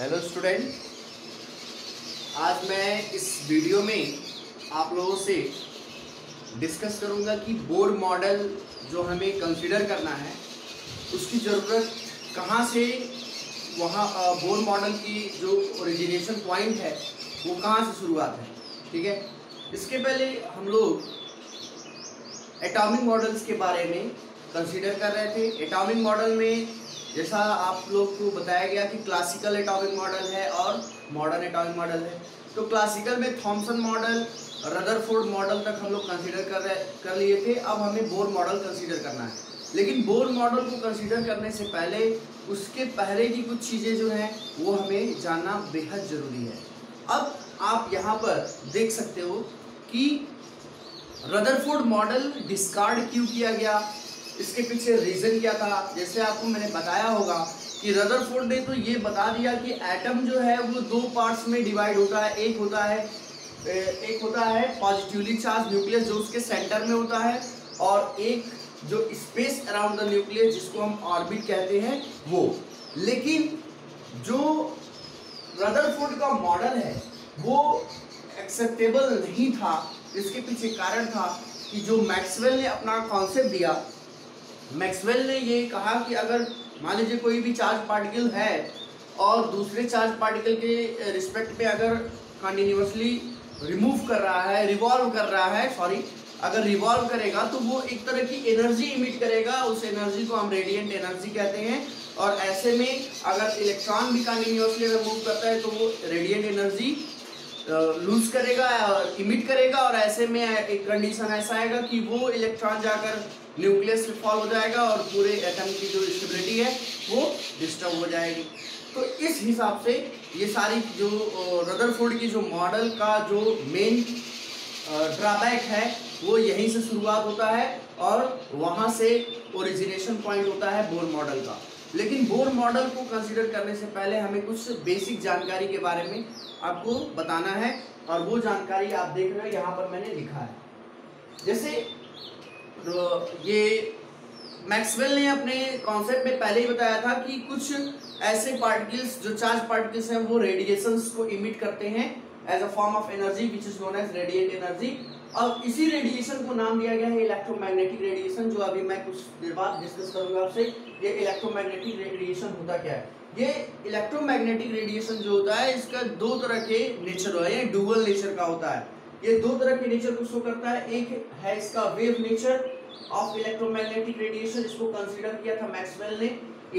Hello student, आज मैं इस वीडियो में आप लोगों से डिस्कस करूंगा कि बोर मॉडल जो हमें कंसीडर करना है उसकी ज़रूरत कहाँ से, वहाँ बोर मॉडल की जो ओरिजिनेशन पॉइंट है वो कहाँ से शुरुआत है। ठीक है, इसके पहले हम लोग एटॉमिक मॉडल्स के बारे में कंसीडर कर रहे थे। एटॉमिक मॉडल में जैसा आप लोग को बताया गया कि क्लासिकल एटॉमिक मॉडल है और मॉडर्न एटॉमिक मॉडल है। तो क्लासिकल में थॉमसन मॉडल, रदरफोर्ड मॉडल तक हम लोग कंसीडर कर लिए थे। अब हमें बोर मॉडल कंसीडर करना है, लेकिन बोर मॉडल को कंसीडर करने से पहले उसके पहले की कुछ चीज़ें जो हैं वो हमें जानना बेहद ज़रूरी है। अब आप यहाँ पर देख सकते हो कि रदरफोर्ड मॉडल डिस्कार्ड क्यों किया गया, इसके पीछे रीज़न क्या था। जैसे आपको मैंने बताया होगा कि रदरफोर्ड ने तो ये बता दिया कि एटम जो है वो दो पार्ट्स में डिवाइड होता है। एक होता है पॉजिटिवली चार्ज न्यूक्लियस जो उसके सेंटर में होता है, और एक जो स्पेस अराउंड द न्यूक्लियस जिसको हम ऑर्बिट कहते हैं वो। लेकिन जो रदरफोर्ड का मॉडल है वो एक्सेप्टेबल नहीं था। इसके पीछे कारण था कि जो मैक्सवेल ने अपना कॉन्सेप्ट दिया, मैक्सवेल ने ये कहा कि अगर मान लीजिए कोई भी चार्ज पार्टिकल है और दूसरे चार्ज पार्टिकल के रिस्पेक्ट में अगर कंटिन्यूसली रिवॉल्व कर रहा है अगर रिवॉल्व करेगा तो वो एक तरह की एनर्जी इमिट करेगा। उस एनर्जी को हम रेडिएंट एनर्जी कहते हैं। और ऐसे में अगर इलेक्ट्रॉन भी कंटिन्यूसली अगर मूव करता है तो वो रेडिएंट एनर्जी लूज करेगा और इमिट करेगा। और ऐसे में एक कंडीशन ऐसा आएगा कि वो इलेक्ट्रॉन जाकर न्यूक्लियस में फॉल हो जाएगा और पूरे एटम की जो स्टेबिलिटी है वो डिस्टर्ब हो जाएगी। तो इस हिसाब से ये सारी जो रदरफोर्ड की जो मॉडल का जो मेन ड्रॉबैक है वो यहीं से शुरुआत होता है और वहाँ से ओरिजिनेशन पॉइंट होता है बोर मॉडल का। लेकिन बोर मॉडल को कंसीडर करने से पहले हमें कुछ बेसिक जानकारी के बारे में आपको बताना है, और वो जानकारी आप देख रहे हो यहाँ पर मैंने लिखा है। जैसे ये मैक्सवेल ने अपने कॉन्सेप्ट में पहले ही बताया था कि कुछ ऐसे पार्टिकल्स जो चार्ज पार्टिकल्स हैं वो रेडिएशंस को इमिट करते हैं as a form of energy which is known as radiant energy. और इसी रेडिएशन को नाम दिया गया है इलेक्ट्रोमैग्नेटिक रेडिएशन, जो अभी मैं कुछ देर बाद डिस्कस करूंगा आपसे। ये इलेक्ट्रोमैग्नेटिक रेडिएशन होता क्या है। ये इलेक्ट्रोमैग्नेटिक रेडिएशन जो होता है इसका दो तरह के नेचर है, डुअल नेचर का होता है। ये दो तरह के नेचर को शो करता है। एक है इसका wave nature of electromagnetic radiation, इसको कंसीडर किया था मैक्सवेल ने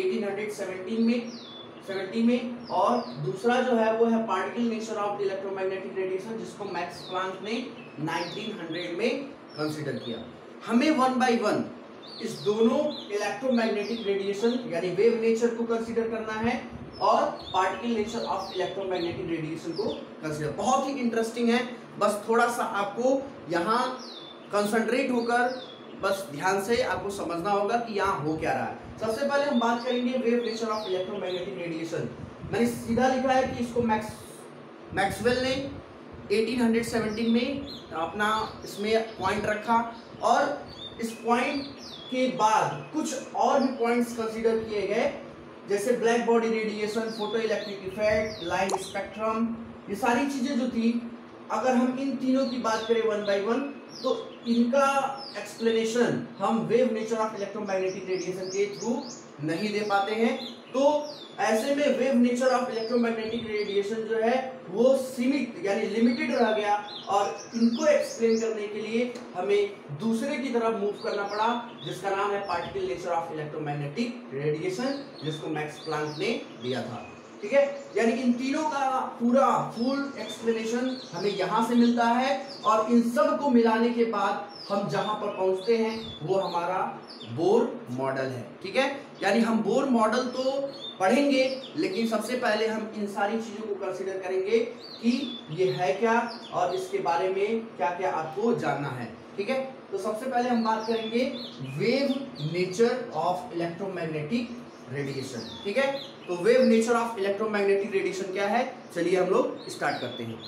1870 में। और दूसरा जो है वो है particle nature of electromagnetic radiation, जिसको मैक्स प्लांक ने 1900 में कंसीडर किया। हमें वन बाय वन इस दोनों इलेक्ट्रोमैग्नेटिक रेडिएशन यानी वेव नेचर को कंसीडर करना है और particle nature of electromagnetic radiation को कंसीडर। बहुत ही इंटरेस्टिंग है, बस थोड़ा सा आपको यहाँ कंसंट्रेट होकर बस ध्यान से आपको समझना होगा कि यहाँ हो क्या रहा है। सबसे पहले हम बात करेंगे wave nature of electromagnetic radiation. मैंने सीधा लिखा है कि इसको मैक्सवेल ने 1870 में अपना इसमें पॉइंट रखा, और इस पॉइंट के बाद कुछ और भी पॉइंट्स कंसीडर किए गए, जैसे black body radiation, photo electric effect, light spectrum. ये सारी चीजें जो थी, अगर हम इन तीनों की बात करें वन बाय वन, तो इनका एक्सप्लेनेशन हम wave nature of electromagnetic radiation के थ्रू नहीं दे पाते हैं। तो ऐसे में wave nature of electromagnetic radiation जो है वो सीमित यानी लिमिटेड रह गया, और इनको एक्सप्लेन करने के लिए हमें दूसरे की तरफ मूव करना पड़ा, जिसका नाम है particle nature of electromagnetic radiation, जिसको मैक्स प्लांक ने दिया था। ठीक है, यानी इन तीनों का पूरा फुल एक्सप्लेनेशन हमें यहाँ से मिलता है, और इन सब को मिलाने के बाद हम जहाँ पर पहुँचते हैं वो हमारा बोर मॉडल है। ठीक है, यानी हम बोर मॉडल तो पढ़ेंगे, लेकिन सबसे पहले हम इन सारी चीज़ों को कंसीडर करेंगे कि ये है क्या और इसके बारे में क्या क्या आपको जानना है। ठीक है, तो सबसे पहले हम बात करेंगे wave nature of electromagnetic radiation. ठीक है, तो wave nature of electromagnetic radiation क्या है, चलिए हम लोग स्टार्ट करते हैं।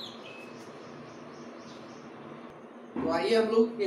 तो आइए हम लोग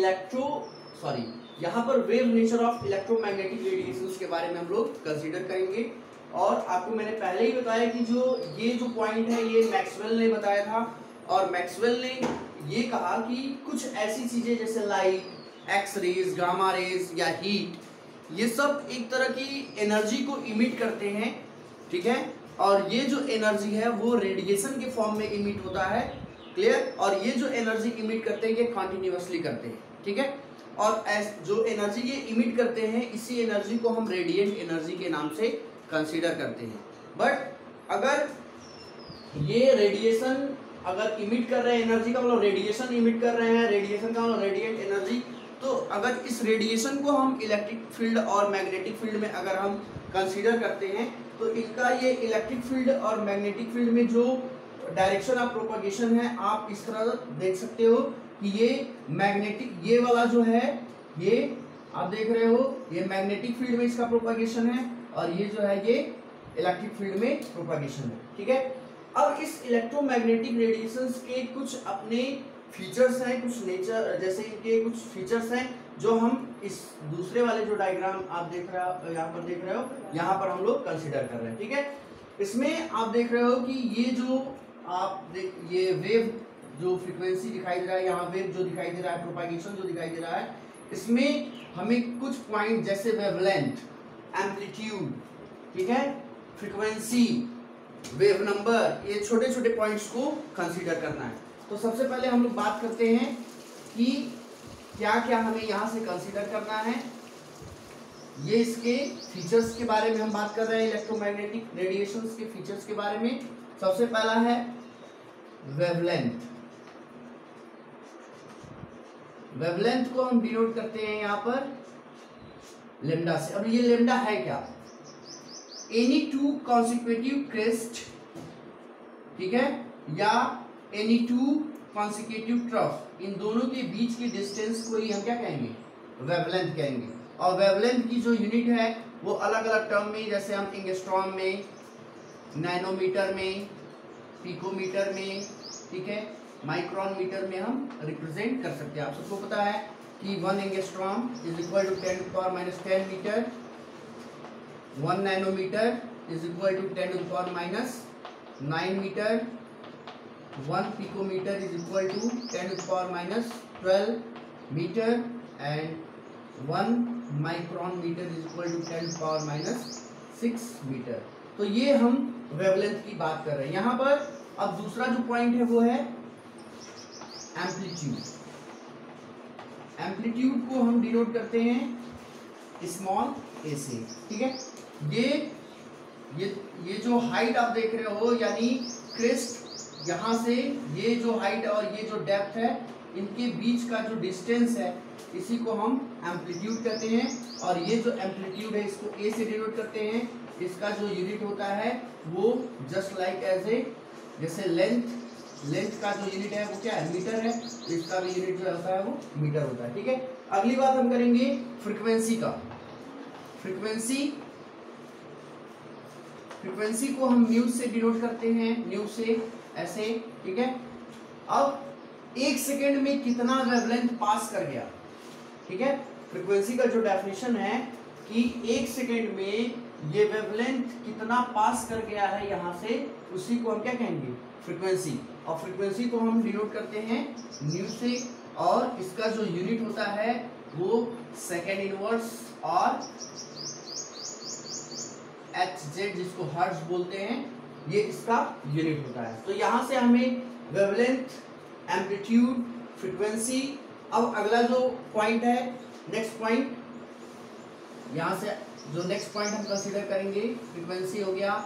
यहाँ पर wave nature of electromagnetic radiations के बारे में हम लोग कंसीडर करेंगे। और आपको मैंने पहले ही बताया कि ये जो पॉइंट है ये मैक्सवेल ने बताया था, और मैक्सवेल ने ये कहा कि कुछ ऐसी चीजें जैसे light, X rays, gamma rays या हीट, ये सब एक तरह की एनर्जी को इमिट करते हैं, ठीक है, और ये जो एनर्जी है वो रेडिएशन के फॉर्म में इमिट होता है, क्लियर। और ये जो एनर्जी इमिट करते हैं ये कॉन्टिन्यूसली करते हैं, ठीक है, और जो एनर्जी ये इमिट करते हैं इसी एनर्जी को हम रेडिएंट एनर्जी के नाम से कंसीडर करते हैं। बट अगर ये रेडिएशन अगर इमिट कर रहे हैं, एनर्जी का मतलब रेडिएशन इमिट कर रहे हैं, रेडिएशन का मतलब रेडिएंट एनर्जी, तो अगर इस रेडिएशन को हम इलेक्ट्रिक फील्ड और मैग्नेटिक फील्ड में अगर हम कंसीडर करते हैं तो इनका ये इलेक्ट्रिक फील्ड और मैग्नेटिक फील्ड में जो डायरेक्शन ऑफ प्रोपगेशन है आप इस तरह देख सकते हो कि ये मैग्नेटिक, ये वाला जो है ये आप देख रहे हो ये मैग्नेटिक फील्ड में इसका प्रोपगेशन है, और ये जो है ये इलेक्ट्रिक फील्ड में प्रोपगेशन है, ठीक है। अब इस इलेक्ट्रोमैग्नेटिक रेडिएशंस के कुछ अपने फीचर्स हैं, कुछ नेचर जैसे इनके कुछ फीचर्स हैं जो हम इस दूसरे वाले जो डायग्राम आप देख रहे हो यहाँ पर देख रहे हो, यहाँ पर हम लोग कंसीडर कर रहे हैं, ठीक है। इसमें आप देख रहे हो कि ये जो आप ये वेव जो फ्रीक्वेंसी दिखाई दे रहा है, यहाँ वेव जो दिखाई दे रहा है, प्रोपगेशन जो दिखाई दे रहा है, इसमें हमें कुछ पॉइंट जैसे वेवलेंथ, एम्पलीट्यूड, ठीक है, फ्रीक्वेंसी, वेव नंबर, ये छोटे छोटे पॉइंट्स को कंसीडर करना है। तो सबसे पहले हम लोग बात करते हैं कि क्या क्या हमें यहाँ से कंसीडर करना है। ये इसके फीचर्स के बारे में हम बात कर रहे हैं, इलेक्ट्रोमैग्नेटिक रेडिएशंस के फीचर्स के बारे में। सबसे पहला है वेवलेंथ। वेवलेंथ को हम डिनोट करते हैं यहाँ पर लेमडा से। अब ये लेमडा है क्या? एनी टू कॉन्सिक्यूटिव क्रेस्ट, ठीक है, या एनी टू कॉन्सिक्यूटिव ट्रफ, इन दोनों के बीच की डिस्टेंस को ही हम क्या कहेंगे? वेवलेंथ कहेंगे। और वेवलेंथ की जो यूनिट है वो अलग अलग टर्म में, जैसे हम एंगस्ट्रॉम में, नैनोमीटर में, पिकोमीटर में, ठीक है, माइक्रोन मीटर में हम रिप्रेजेंट कर सकते हैं। आप सबको पता है कि 1 angstrom is equal to 10⁻⁻10 metre, 1 nanometre is equal to 10⁻⁹ metre, 1 picometre is equal to 10⁻12 metre, and 1 micron metre is equal to 10⁻6 metre. तो ये हम वेवलेंथ की बात कर रहे हैं। यहाँ पर अब दूसरा जो पॉइंट है वो है एम्पलीट्यूड। एम्पलीट्यूड को हम डिनोट करते हैं स्मॉल ए से, ठीक है। ये जो हाइट आप देख रहे हो, यानी क्रेस्ट, यहाँ से ये जो हाइट और ये जो डेप्थ है, इनके बीच का जो डिस्टेंस है इसी को हम एम्पलीट्यूड कहते हैं। और ये जो एम्पलीट्यूड है इसको ए से डिनोट करते हैं। इसका जो यूनिट होता है वो जस्ट लाइक एज ए, जैसे लेंथ का जो यूनिट है वो क्या है? मीटर है। इसका भी यूनिट जो होता है वो मीटर होता है, ठीक है। अगली बात हम करेंगे फ्रीक्वेंसी का। फ्रीक्वेंसी को हम न्यू से डिनोट करते हैं, न्यू से ऐसे, ठीक है। अब 1 सेकेंड में कितना वेवलेंथ पास कर गया, ठीक है। फ्रीक्वेंसी का जो डेफिनेशन है कि 1 सेकेंड में ये वेवलेंथ कितना पास कर गया है यहाँ से, उसी को हम क्या कहेंगे? फ्रीक्वेंसी। और फ्रीक्वेंसी को हम डिनोट करते हैं न्यू से, और इसका जो यूनिट होता है वो सेकेंड इनवर्स और HZ, जिसको हर्ट्ज बोलते हैं, ये इसका यूनिट होता है। तो यहाँ से हमें वेवलेंथ, एम्पलीट्यूड, फ्रीक्वेंसी। अब अगला जो पॉइंट है, नेक्स्ट पॉइंट, यहाँ से जो नेक्स्ट पॉइंट हम कंसीडर करेंगे, फ्रीक्वेंसी हो गया,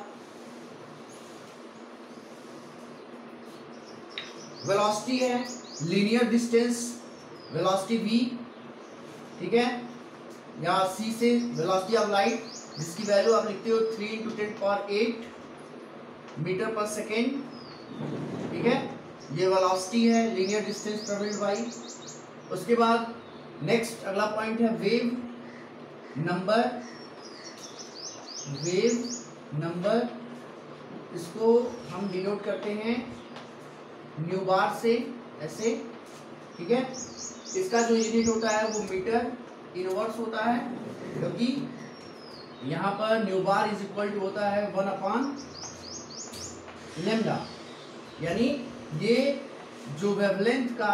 वेलोसिटी है, लीनियर डिस्टेंस, वेलोसिटी v, ठीक है, यहाँ c से वेलोसिटी ऑफ लाइट, जिसकी वैल्यू आप लिखते हो 3 × 10⁸ मीटर पर सेकेंड, ठीक है। ये वेलोसिटी है, लीनियर डिस्टेंस ट्रेवल्ड बाई। उसके बाद नेक्स्ट अगला पॉइंट है वेव नंबर। इसको हम डिनोट करते हैं न्यू बार से, ऐसे, ठीक है। इसका जो यूनिट होता है वो मीटर इनवर्स होता है, क्योंकि यहाँ पर nu bar is equal to होता है 1/λ, यानी ये जो वेवलेंथ का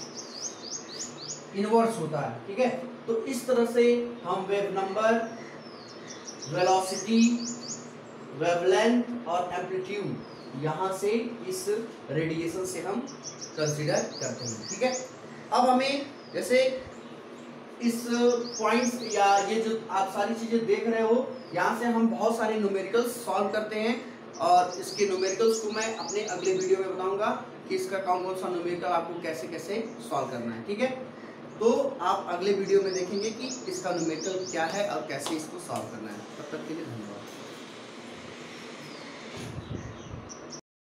इनवर्स होता है, ठीक है। तो इस तरह से हम वेव नंबर, वेलोसिटी, वेवलेंथ और एम्पलीट्यूड यहाँ से इस रेडिएशन से हम कंसीडर करते हैं, ठीक है। अब हमें जैसे इस पॉइंट्स या ये जो आप सारी चीजें देख रहे हो, यहाँ से हम बहुत सारे न्यूमेरिकल्स सॉल्व करते हैं और इसके न्यूमेरिकल्स को मैं अपने अगले वीडियो में बताऊंगा कि इसका कौन कौन सा न्यूमेरिकल आपको कैसे कैसे सॉल्व करना है, ठीक है। तो आप अगले वीडियो में देखेंगे कि इसका न्यूमेरिकल क्या है और कैसे इसको सॉल्व करना है। तब तक के लिए धन्यवाद।